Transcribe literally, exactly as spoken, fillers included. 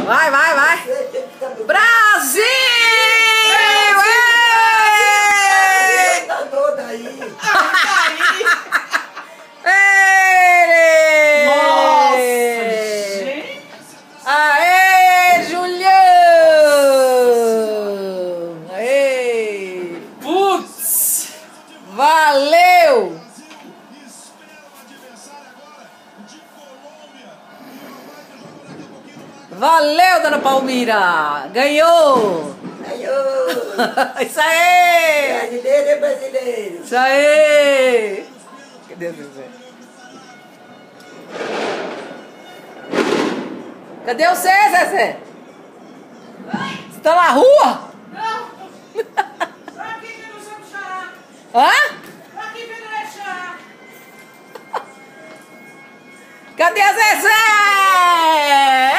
Vai, vai, vai. Brasil! Tá toda aí. Nossa, gente. Aê, Julião! Aê! Putz! Valeu! Valeu, dona Palmira! Ganhou! Ganhou. Isso aí! Brasileiro é brasileiro. Isso aí! Cadê você? Cadê você, Zezé? Você tá na rua? Não! Tô aqui vendo o seu xará. Hã? Tô aqui vendo o xará. Cadê a Zezé?